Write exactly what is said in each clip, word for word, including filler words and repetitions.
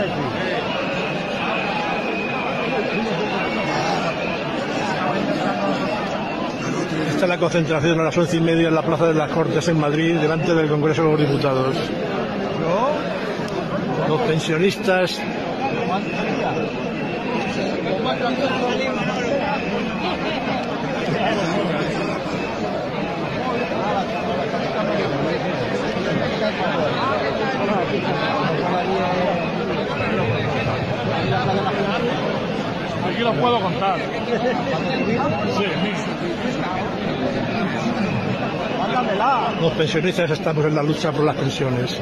Esta es la concentración a las once y media en la Plaza de las Cortes en Madrid, delante del Congreso de los Diputados. Los pensionistas Aquí lo puedo contar. Sí, los pensionistas estamos en la lucha por las pensiones.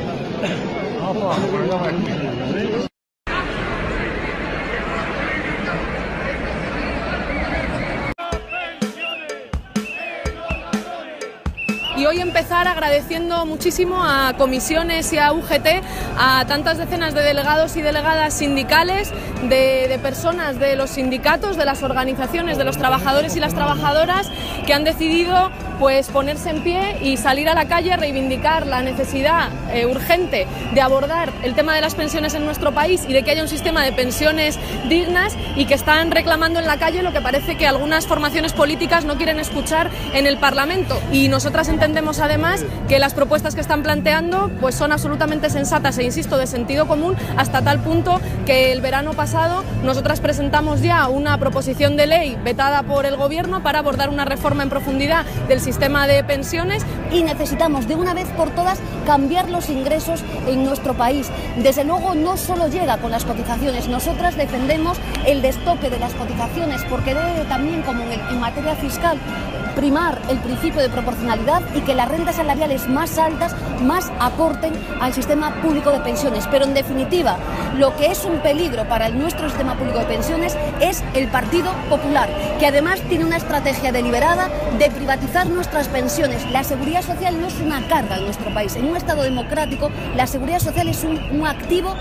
Y hoy empezar agradeciendo muchísimo a comisiones y a U G T, a tantas decenas de delegados y delegadas sindicales, de, de personas de los sindicatos, de las organizaciones, de los trabajadores y las trabajadoras que han decidido pues ponerse en pie y salir a la calle a reivindicar la necesidad eh, urgente de abordar el tema de las pensiones en nuestro país y de que haya un sistema de pensiones dignas, y que están reclamando en la calle lo que parece que algunas formaciones políticas no quieren escuchar en el Parlamento. Y nosotras entendemos además que las propuestas que están planteando pues son absolutamente sensatas e, insisto, de sentido común, hasta tal punto que el verano pasado nosotras presentamos ya una proposición de ley vetada por el Gobierno para abordar una reforma en profundidad del sistema de pensiones. Y necesitamos de una vez por todas cambiar los ingresos en nuestro país. Desde luego no solo llega con las cotizaciones, nosotras defendemos el destoque de las cotizaciones, porque debe también, como en, el, en materia fiscal, primar el principio de proporcionalidad y que las rentas salariales más altas más aporten al sistema público de pensiones. Pero en definitiva, lo que es un peligro para el nuestro sistema público de pensiones es el Partido Popular, que además tiene una estrategia deliberada de privatizar nuestras pensiones. La seguridad social no es una carga en nuestro país. En un Estado democrático, la seguridad social es un, un activo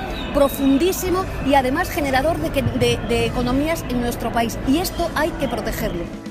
profundísimo y además generador de, que, de, de economías en nuestro país. Y esto hay que protegerlo.